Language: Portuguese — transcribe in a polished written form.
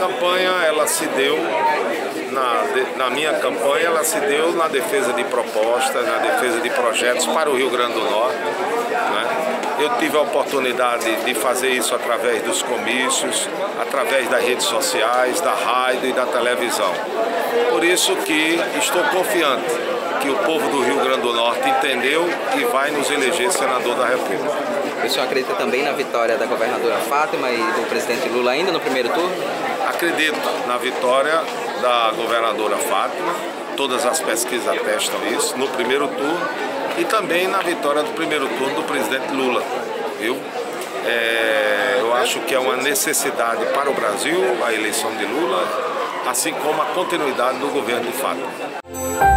campanha, ela se deu, na minha campanha, ela se deu na defesa de propostas, na defesa de projetos para o Rio Grande do Norte, né? Eu tive a oportunidade de fazer isso através dos comícios, através das redes sociais, da rádio e da televisão. Por isso que estou confiante que o povo do Rio Grande do Norte entendeu e vai nos eleger senador da República. O senhor acredita também na vitória da governadora Fátima e do presidente Lula ainda no primeiro turno? Acredito na vitória da governadora Fátima, todas as pesquisas atestam isso, no primeiro turno, e também na vitória do primeiro turno do presidente Lula, viu? Eu acho que é uma necessidade para o Brasil a eleição de Lula, assim como a continuidade do governo de Fátima.